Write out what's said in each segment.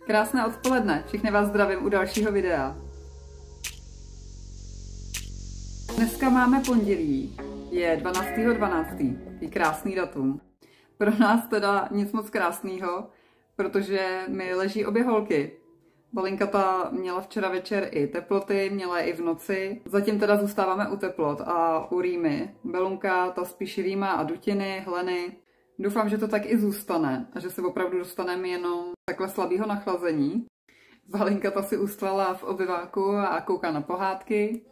Krásné odpoledne, všechny vás zdravím u dalšího videa. Dneska máme pondělí, je 12.12. Je krásný datum. Pro nás teda nic moc krásného, protože mi leží obě holky. Balinka ta měla včera večer i teploty, měla je i v noci. Zatím teda zůstáváme u teplot a u Rýmy. Belunka ta spíš rýma a dutiny, hleny. Doufám, že to tak i zůstane a že se opravdu dostaneme jenom takhle slabého nachlazení. Balinka ta si ustlala v obyváku a kouká na pohádky.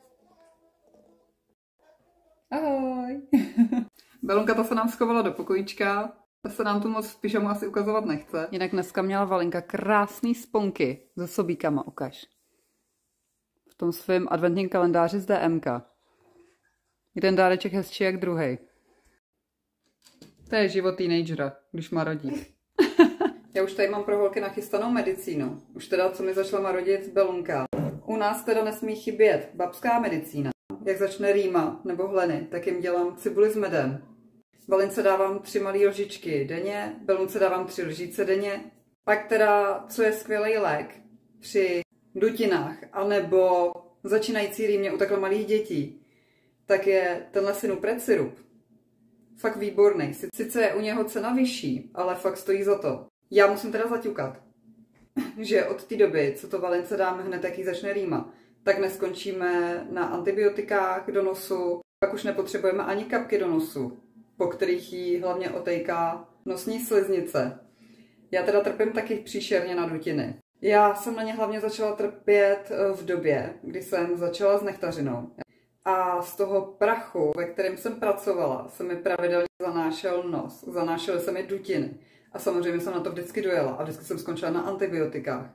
Ahoj! Belunka ta se nám schovala do pokojíčka. Ta se nám tu moc v pyžamu asi ukazovat nechce. Jinak dneska měla Valinka krásný sponky se sobíkama, ukaž. V tom svém adventním kalendáři z DMK. Jeden dáreček hezčí jak druhý. To je život teenagera, když marodí. Já už tady mám pro holky nachystanou medicínu. Už teda, co mi začala marodit Belunka. U nás teda nesmí chybět babská medicína. Jak začne Rýma nebo Hleny, tak jim dělám cibuli s medem. Balince dávám 3 malé lžičky denně, Belunce dávám 3 lžíce denně. Pak teda, co je skvělý lék při dutinách, anebo začínající Rýmě u takhle malých dětí, tak je tenhle Sinupret sirup. Fakt výborný. Sice je u něho cena vyšší, ale fakt stojí za to. Já musím teda zaťukat, že od té doby, co to Balince dáme hned, jak jí začne Rýma, tak neskončíme na antibiotikách do nosu, pak už nepotřebujeme ani kapky do nosu, po kterých jí hlavně otejká nosní sliznice. Já teda trpím taky příšerně na dutiny. Já jsem na ně hlavně začala trpět v době, kdy jsem začala s nektařinou. A z toho prachu, ve kterém jsem pracovala, se mi pravidelně zanášel nos, zanášely se mi dutiny. A samozřejmě jsem na to vždycky dojela a vždycky jsem skončila na antibiotikách.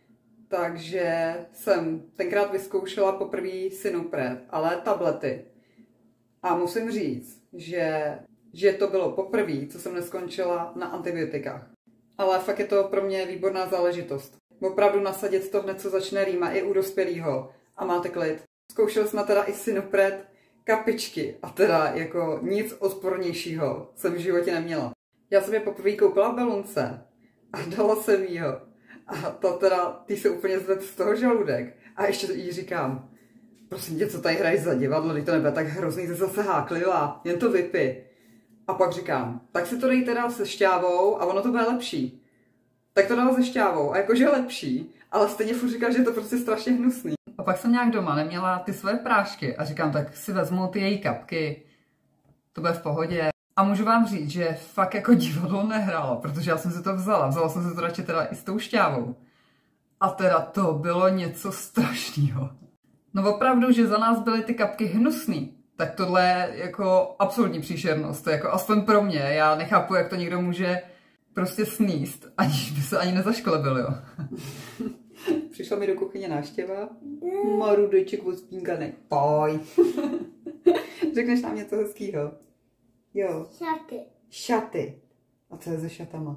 Takže jsem tenkrát vyzkoušela poprvé Sinupret, ale tablety. A musím říct, že to bylo poprvé, co jsem neskončila na antibiotikách. Ale fakt je to pro mě výborná záležitost. Opravdu nasadit to hned, co začne Rýma i u dospělého a máte klid. Zkoušeli jsme teda i Sinupret kapičky a teda jako nic odpornějšího jsem v životě neměla. Já jsem je poprvé koupila v Belunce a dala jsem jí ho. A to teda, ty se úplně zved z toho žaludek. A ještě jí říkám, prosím tě, co tady hraješ za divadlo, když to nebude tak hrozný, ty zase háklivá, jen to vypij. A pak říkám, tak si to dej teda se šťávou a ono to bude lepší. Tak to dala se šťávou a jakože lepší, ale stejně furt říká, že je to prostě strašně hnusný. A pak jsem nějak doma neměla ty své prášky a říkám, tak si vezmu ty její kapky, to bude v pohodě. A můžu vám říct, že fakt jako divadlo nehrálo, protože já jsem si to vzala jsem si to radši teda i s tou šťávou. A teda to bylo něco strašného. No opravdu, že za nás byly ty kapky hnusný, tak tohle je jako absolutní příšernost, to je jako aspoň pro mě, já nechápu, jak to někdo může prostě sníst, aniž by se ani nezašklebil, jo. Přišla mi do kuchyně návštěva. Marudeček odspínkaný. Poj. Řekneš nám něco hezkýho? Jo. Šaty. Šaty. A co je se šatama?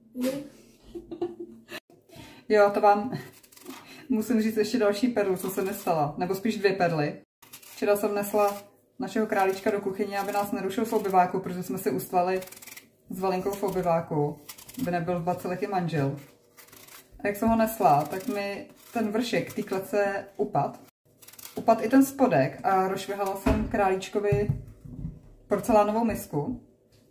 Jo, to vám musím říct ještě další perlu, co se nestala. Nebo spíš 2 perly. Včera jsem nesla našeho králíčka do kuchyně, aby nás nerušil v obyváku, protože jsme si ustvali s Valinkou v obyváku, aby nebyl v bacilech i manžel. A jak jsem ho nesla, tak mi ten vršek té klece upad. Upad i ten spodek a rozšvihala jsem králíčkovi porcelánovou misku.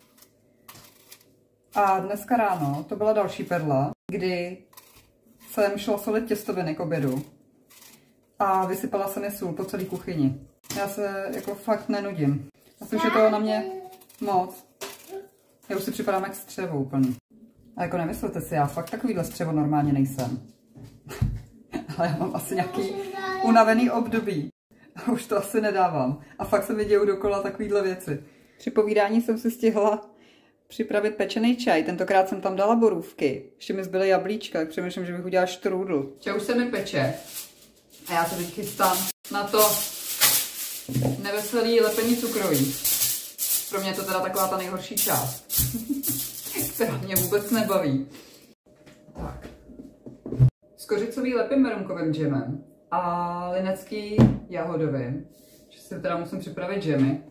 A dneska ráno to byla další perla, kdy jsem šla solit těstoviny k obědu a vysypala jsem je sůl po celé kuchyni. Já se jako fakt nenudím. Asi už je to na mě moc. Já už si připadám jak střevo úplně. A jako nemyslete si, já fakt takovýhle střevo normálně nejsem. Ale já mám asi nějaký unavený období. A už to asi nedávám. A fakt se mi dějou dokola takovýhle věci. Při povídání jsem si stihla připravit pečený čaj. Tentokrát jsem tam dala borůvky. Ještě mi zbyly jablíčka, tak přemýšlím, že bych udělala štrůdl. Čaj už se mi peče. A já se teď chystám na to neveselý lepení cukroví. Pro mě je to teda taková ta nejhorší část, která mě vůbec nebaví. Tak. Skořicový lepím merunkovým džemem a linecký jahodovým. Že si teda musím připravit džemy.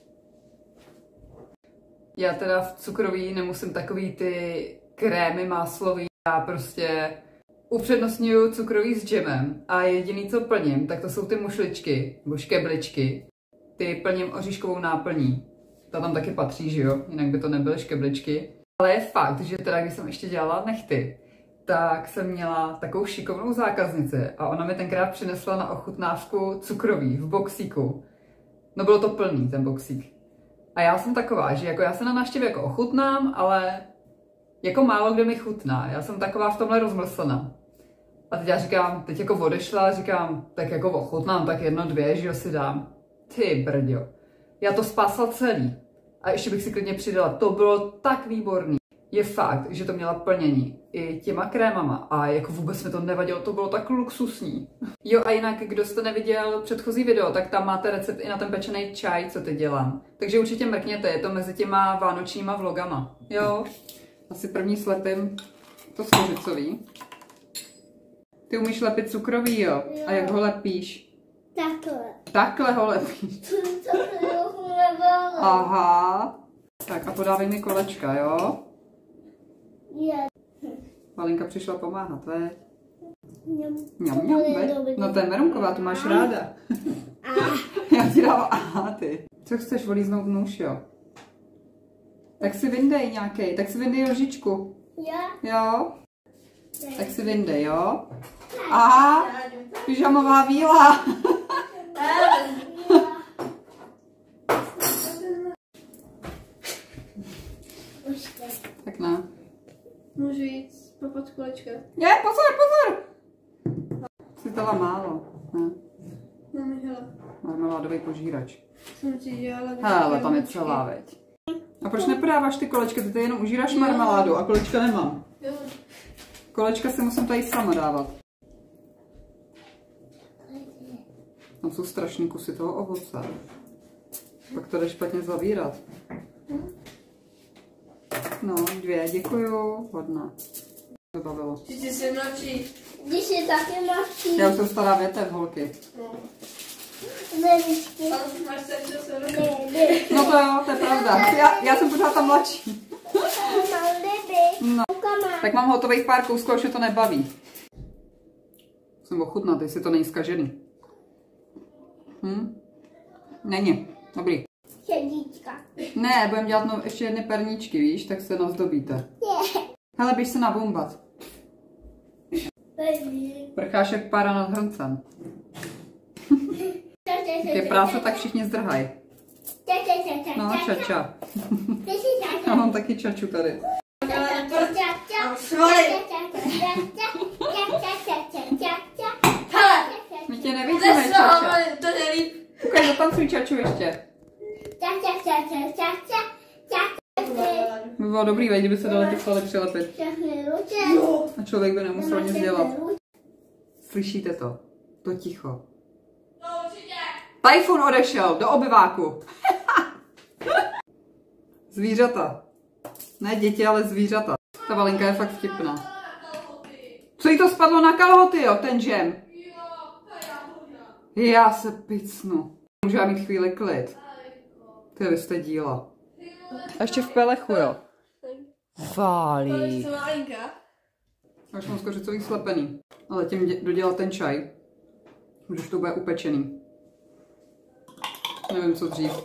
Já teda v cukroví nemusím takový ty krémy máslový. Já prostě Upřednostňuju cukroví s džemem a jediný, co plním, tak to jsou ty mušličky, nebo škebličky. Ty plním oříškovou náplní. Ta tam taky patří, že jo? Jinak by to nebyly škebličky. Ale je fakt, že teda, když jsem ještě dělala nehty, tak jsem měla takovou šikovnou zákaznici a ona mi tenkrát přinesla na ochutnávku cukroví v boxíku. No bylo to plný, ten boxík. A já jsem taková, že jako já se na návštěvě jako ochutnám, ale jako málo kde mi chutná. Já jsem taková v tomhle rozmlslená. A teď já říkám, teď jako odešla, říkám, tak jako ochutnám, tak 1, 2, že jo, si dám. Ty brďo. Já to spásla celý. A ještě bych si klidně přidala. To bylo tak výborný. Je fakt, že to měla plnění i těma krémama a jako vůbec mi to nevadilo, to bylo tak luxusní. Jo a jinak, kdo jste neviděl předchozí video, tak tam máte recept i na ten pečený čaj, co teď dělám. Takže určitě mrkněte, je to mezi těma vánočníma vlogama. Jo, asi první slepím to skořicový. Ty umíš lepit cukrový, jo? A jak ho lepíš? Takhle. Takhle ho lepíš. Aha. Tak a podávej mi kolečka, jo? Je. Malinka přišla pomáhat, veď? Mňam, veď? No to je merunková, tu máš ráda. Já ti dám ty. Co chceš, volíznout nůž, jo? Tak si vyndej nějakej, tak si vyndej lžičku. Jo? Tak si vyndej, jo? Aha, pyžamová víla. Tak ne. Můžu jít popat kolečka? Je, pozor! Jsi dala málo, ne? Máme, hele. Marmeládový požírač. Jsem ti dělala... Hele, tam je celá, veď. A proč nepodáváš ty kolečka? Ty jenom užíráš marmeládu a kolečka nemám. Jo. Kolečka si musím tady sama dávat. Tam jsou strašný kusy toho ovoce. Pak to jde špatně zavírat. No, 2, děkuju. Hodná. Zabavilo. Ty jsi mladší. Když je taky mladší. Já už jsem stará větev, holky. Nevíčky. Máš sem do sebe. No to jo, to je pravda. Já jsem pořád ta mladší. No. Tak mám hotových pár kousků, už je to nebaví. Jsem ochutnat, jestli to není zkažený. Není. Dobrý. Sedíčka. Ne, budeme dělat ještě jedny perníčky, víš, tak se nazdobíte. Hele, běž se nabombat. Prcháš jak pára nad hrncem. Je práce, tak všichni zdrhaj. No, čača. Já mám taky čaču tady. My tě nevidíme, čača. To nelíp. Ukaž, zatancuj čaču ještě. By bylo dobrý, veď, kdyby se dali ty svaly přilepit. A člověk by nemusel nic dělat. Slyšíte to? To ticho. No určitě. Tajfun odešel do obyváku. Zvířata. Ne děti, ale zvířata. Ta Valinka je fakt vtipná. Co jí to spadlo na kalhoty, jo, ten džem? Já se picnu. Můžu já mít chvíli klid. Ty vy jste díla. A ještě v pelechu, jo. Válí. Až mám skořicový slepený. Ale tím dodělat ten čaj. Už to bude upečený. Nevím, co dřív.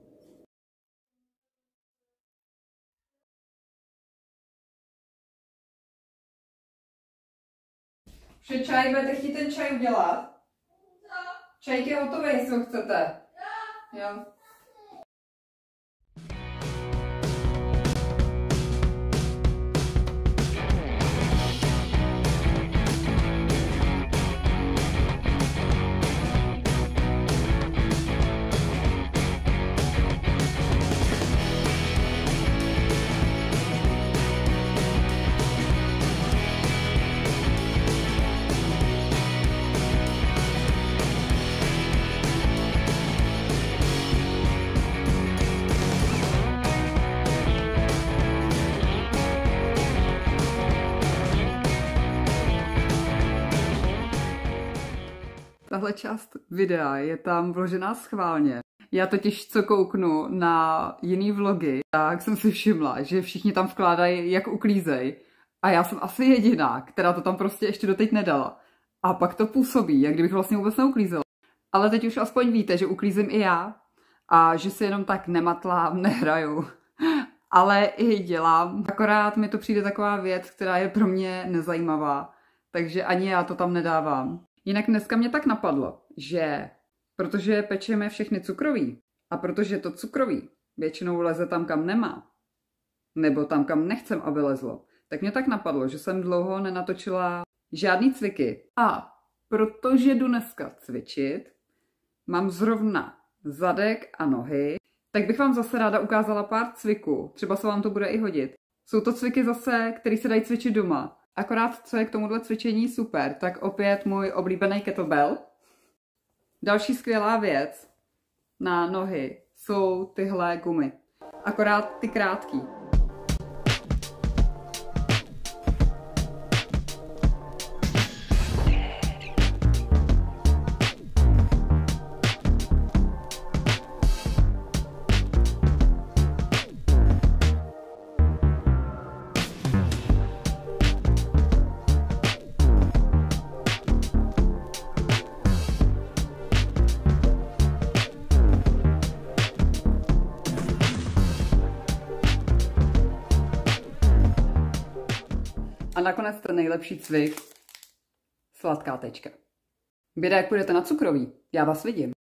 Vše čaj, budete chtít ten čaj udělat? Čajk je hotový, jestli ho chcete. Jo. Tahle část videa je tam vložená schválně. Já totiž co kouknu na jiný vlogy, tak jsem si všimla, že všichni tam vkládají, jak uklízej. A já jsem asi jediná, která to tam prostě ještě doteď nedala. A pak to působí, jak kdybych vlastně vůbec neuklízela. Ale teď už aspoň víte, že uklízím i já a že si jenom tak nematlám, nehraju, ale i dělám. Akorát mi to přijde taková věc, která je pro mě nezajímavá, takže ani já to tam nedávám. Jinak dneska mě tak napadlo, že protože pečeme všechny cukroví a protože to cukroví většinou leze tam, kam nemá, nebo tam, kam nechcem, aby lezlo, tak mě tak napadlo, že jsem dlouho nenatočila žádný cviky. A protože jdu dneska cvičit, mám zrovna zadek a nohy, tak bych vám zase ráda ukázala pár cviků. Třeba se vám to bude i hodit. Jsou to cviky zase, které se dají cvičit doma. Akorát, co je k tomuhle cvičení super, tak opět můj oblíbený kettlebell. Další skvělá věc na nohy jsou tyhle gumy. Akorát ty krátký. A nakonec ten nejlepší cvik, sladká tečka. Běda, jak půjdete na cukroví, já vás vidím.